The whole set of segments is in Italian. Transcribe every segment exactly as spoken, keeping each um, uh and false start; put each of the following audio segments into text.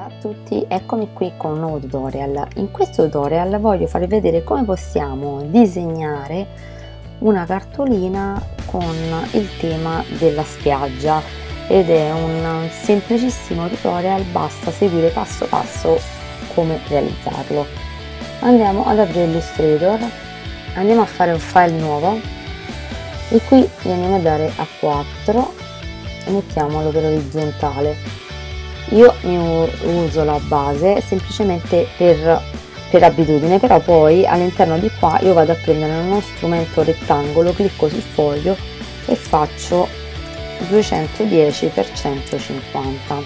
Ciao a tutti, eccomi qui con un nuovo tutorial. In questo tutorial voglio farvi vedere come possiamo disegnare una cartolina con il tema della spiaggia ed è un semplicissimo tutorial, basta seguire passo passo come realizzarlo. Andiamo ad aprire Illustrator, andiamo a fare un file nuovo e qui gli andiamo a dare a quattro e mettiamolo per orizzontale. Io mi uso la base semplicemente per, per abitudine, però poi all'interno di qua io vado a prendere uno strumento rettangolo, clicco sul foglio e faccio duecentodieci per centocinquanta.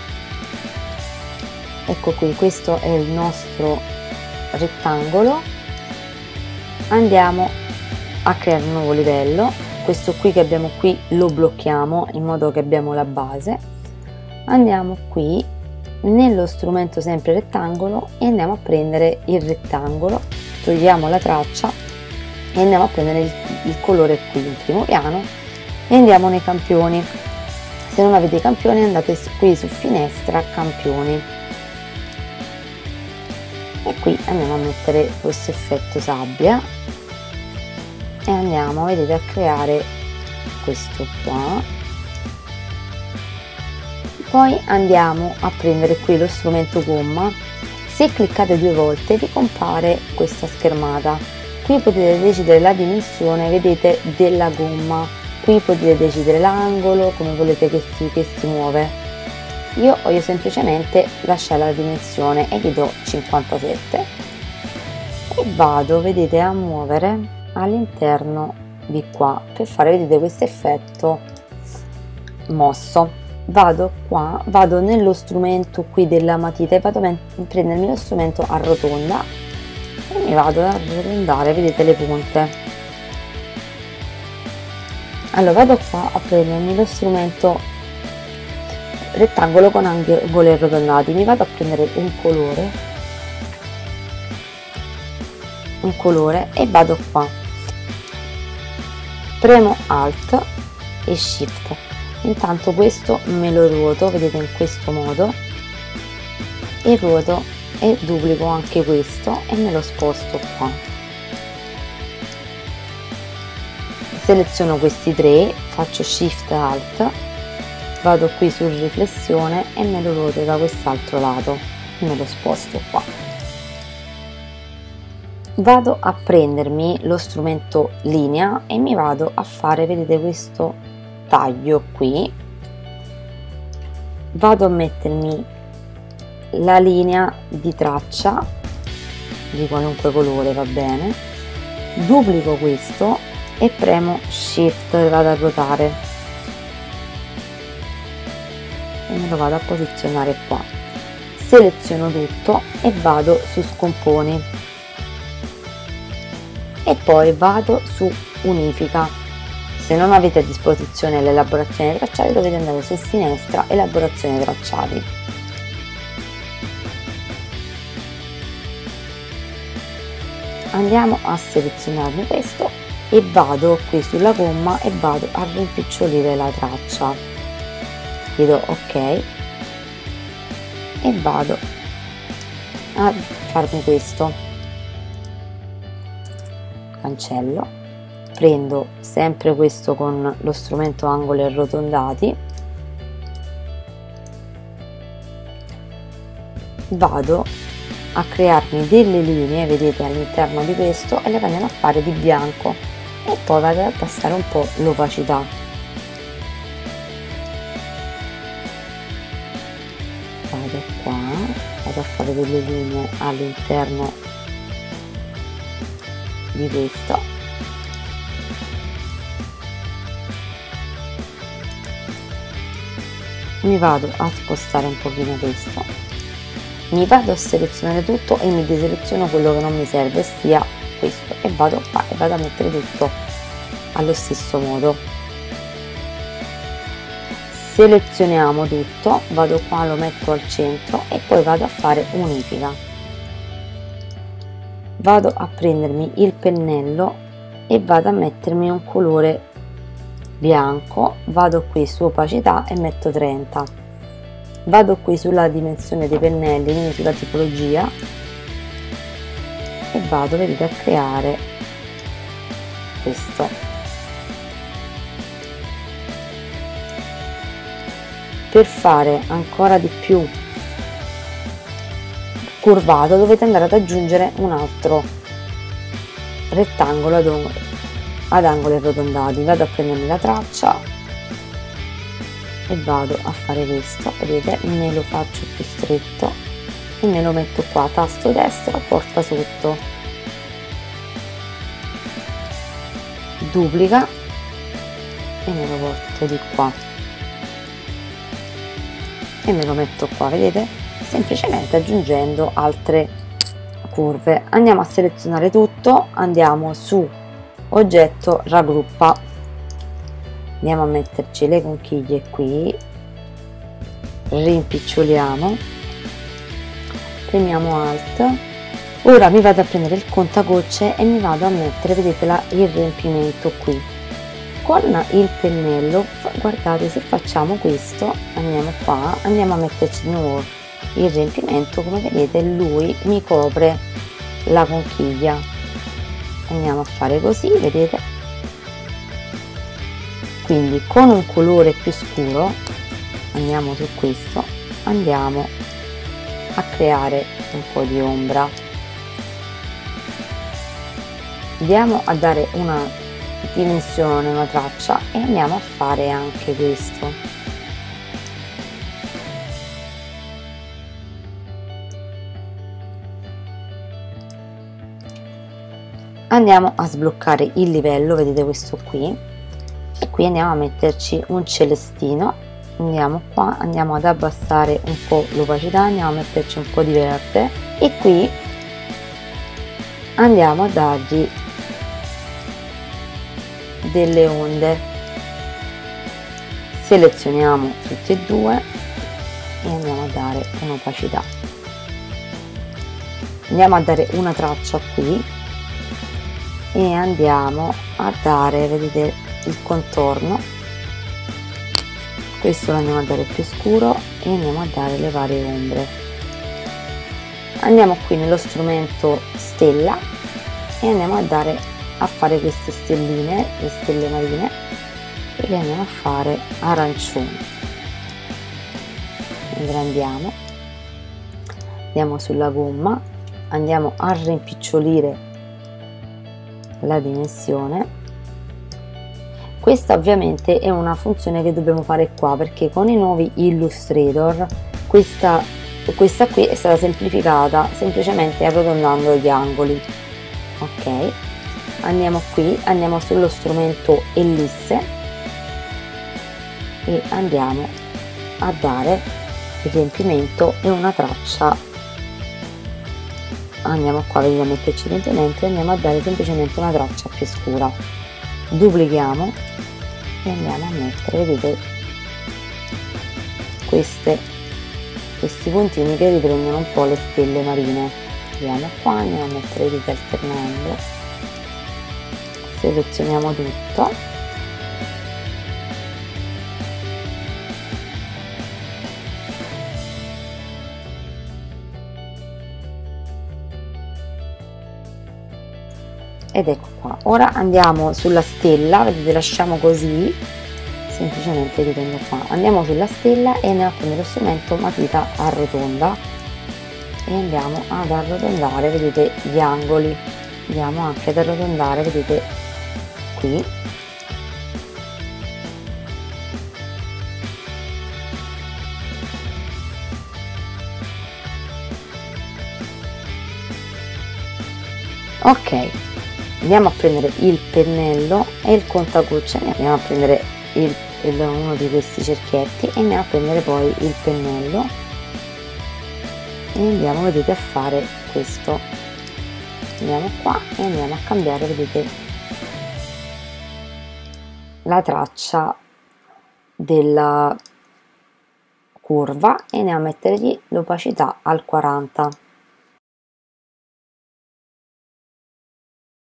Ecco qui, questo è il nostro rettangolo. Andiamo a creare un nuovo livello, questo qui che abbiamo qui lo blocchiamo in modo che abbiamo la base. Andiamo qui nello strumento sempre rettangolo e andiamo a prendere il rettangolo, togliamo la traccia e andiamo a prendere il, il colore qui in primo piano e andiamo nei campioni. Se non avete i campioni andate qui su finestra campioni e qui andiamo a mettere questo effetto sabbia e andiamo, vedete, a creare questo qua. Poi andiamo a prendere qui lo strumento gomma, se cliccate due volte vi compare questa schermata, qui potete decidere la dimensione, vedete, della gomma, qui potete decidere l'angolo, come volete che si, che si muove. Io voglio semplicemente lasciare la dimensione e gli do cinquantasette e vado, vedete, a muovere all'interno di qua per fare, vedete, questo effetto mosso. Vado qua, vado nello strumento qui della matita e vado a prendermi lo strumento a rotonda e mi vado a arrotondare, vedete, le punte. Allora vado qua a prendermi lo strumento rettangolo con angoli arrotondati, mi vado a prendere un colore un colore e vado qua, premo Alt e Shift. Intanto questo me lo ruoto, vedete, in questo modo, e ruoto e duplico anche questo e me lo sposto qua. Seleziono questi tre, faccio Shift Alt, vado qui su riflessione e me lo ruoto da quest'altro lato e me lo sposto qua. Vado a prendermi lo strumento linea e mi vado a fare, vedete, questo taglio qui, vado a mettermi la linea di traccia di qualunque colore, va bene, duplico questo e premo Shift e vado a ruotare e me lo vado a posizionare qua, seleziono tutto e vado su scomponi e poi vado su unifica. Se non avete a disposizione l'elaborazione dei tracciati dovete andare su finestra elaborazione tracciati. Andiamo a selezionarmi questo e vado qui sulla gomma e vado a rimpicciolire la traccia, gli do ok e vado a farmi questo, cancello. Prendo sempre questo con lo strumento angoli arrotondati, vado a crearmi delle linee, vedete, all'interno di questo e le andiamo a fare di bianco e poi vado ad abbassare un po' l'opacità. Vado qua, vado a fare delle linee all'interno di questo. Mi vado a spostare un pochino questo, mi vado a selezionare tutto e mi deseleziono quello che non mi serve, ossia questo, e vado qua e vado a mettere tutto allo stesso modo. Selezioniamo tutto, vado qua, lo metto al centro e poi vado a fare unifica. Vado a prendermi il pennello e vado a mettermi un colore bianco, vado qui su opacità e metto trenta vado qui sulla dimensione dei pennelli, quindi sulla tipologia, e vado, vedete, a creare questo. Per fare ancora di più curvato dovete andare ad aggiungere un altro rettangolo ad, ad angoli arrotondati. Vado a prendermi la traccia e vado a fare questo, vedete, me lo faccio più stretto e me lo metto qua, tasto destro, porta sotto, duplica e me lo porto di qua e me lo metto qua, vedete, semplicemente aggiungendo altre curve. Andiamo a selezionare tutto, andiamo su oggetto, raggruppa, andiamo a metterci le conchiglie qui, rimpiccioliamo, premiamo alt. Ora mi vado a prendere il contagocce e mi vado a mettere, vedete, la, il riempimento qui con il pennello. Guardate, se facciamo questo, andiamo qua, andiamo a metterci di nuovo il riempimento, come vedete lui mi copre la conchiglia. Andiamo a fare così, vedete, quindi con un colore più scuro andiamo su questo, andiamo a creare un po' di ombra, andiamo a dare una dimensione, una traccia e andiamo a fare anche questo. Andiamo a sbloccare il livello, vedete questo qui, e qui andiamo a metterci un celestino, andiamo qua, andiamo ad abbassare un po' l'opacità, andiamo a metterci un po' di verde e qui andiamo a dargli delle onde, selezioniamo tutti e due e andiamo a dare un'opacità, andiamo a dare una traccia qui e andiamo a dare, vedete, il contorno, questo lo andiamo a dare più scuro e andiamo a dare le varie ombre. Andiamo qui nello strumento stella e andiamo a dare a fare queste stelline, le stelle marine, e le andiamo a fare arancioni. Ingrandiamo, andiamo sulla gomma, andiamo a rimpicciolire la dimensione. Questa ovviamente è una funzione che dobbiamo fare qua, perché con i nuovi Illustrator questa, questa qui è stata semplificata semplicemente arrotondando gli angoli. Ok, andiamo qui, andiamo sullo strumento ellisse e andiamo a dare il riempimento e una traccia. Andiamo qua, vediamo a metterci riempimento e andiamo a dare semplicemente una traccia più scura, duplichiamo e andiamo a mettere, vedete, queste, questi puntini che riprendono un po' le stelle marine. Andiamo qua, andiamo a mettere, vedete, alternando, selezioniamo tutto ed ecco qua. Ora andiamo sulla stella, vedete, lasciamo così, semplicemente riprendo qua, andiamo sulla stella e andiamo a prendere lo strumento matita arrotonda e andiamo ad arrotondare, vedete, gli angoli, andiamo anche ad arrotondare, vedete, qui, ok. Andiamo a prendere il pennello e il contagocce, andiamo a prendere il, il, uno di questi cerchietti e andiamo a prendere poi il pennello e andiamo, vedete, a fare questo. Andiamo qua e andiamo a cambiare, vedete, la traccia della curva e andiamo a mettergli l'opacità al quaranta.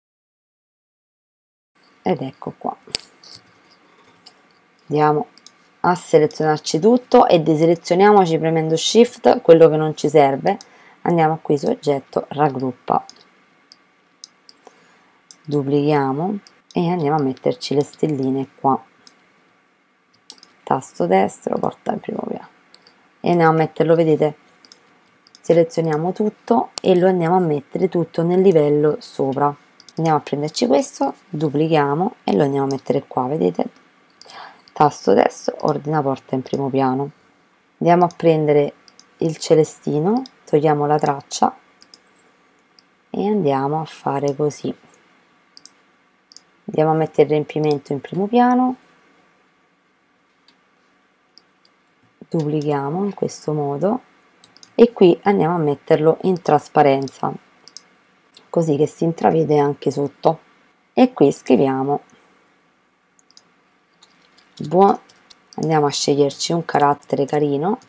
Ed ecco qua, andiamo a selezionarci tutto e deselezioniamoci premendo shift quello che non ci serve. Andiamo qui su oggetto, raggruppa, duplichiamo e andiamo a metterci le stelline qua, tasto destro, porta al primo piano e andiamo a metterlo, vedete, selezioniamo tutto e lo andiamo a mettere tutto nel livello sopra. Andiamo a prenderci questo, duplichiamo e lo andiamo a mettere qua, vedete, tasto destro, ordina porta in primo piano. Andiamo a prendere il celestino, togliamo la traccia e andiamo a fare così. Andiamo a mettere il riempimento in primo piano, duplichiamo in questo modo e qui andiamo a metterlo in trasparenza, così che si intravede anche sotto, e qui scriviamo buon, andiamo a sceglierci un carattere carino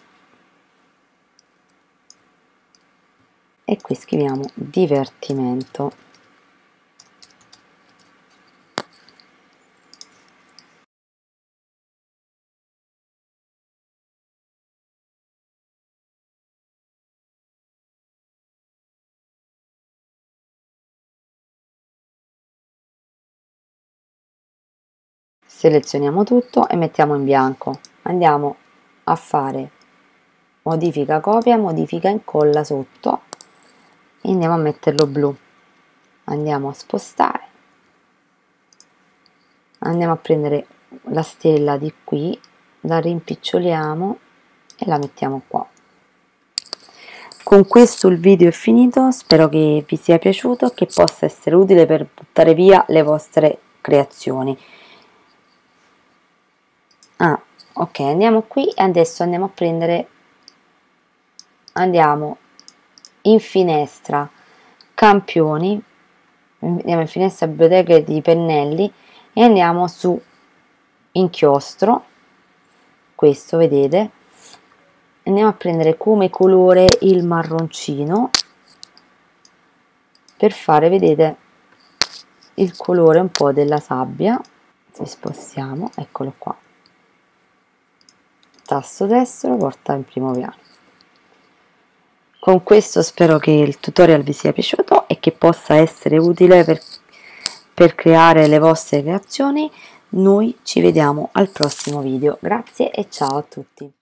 e qui scriviamo divertimento. Selezioniamo tutto e mettiamo in bianco. Andiamo a fare modifica copia, modifica incolla sotto e andiamo a metterlo blu. Andiamo a spostare, andiamo a prendere la stella di qui, la rimpiccioliamo e la mettiamo qua. Con questo il video è finito, spero che vi sia piaciuto e che possa essere utile per buttare via le vostre creazioni. Ah, ok, andiamo qui e adesso andiamo a prendere, andiamo in finestra campioni, andiamo in finestra biblioteche di pennelli e andiamo su inchiostro, questo vedete, andiamo a prendere come colore il marroncino per fare, vedete, il colore un po' della sabbia. Ci spostiamo, eccolo qua, tasto destro, porta in primo piano. Con questo spero che il tutorial vi sia piaciuto e che possa essere utile per, per creare le vostre creazioni. Noi ci vediamo al prossimo video, grazie e ciao a tutti.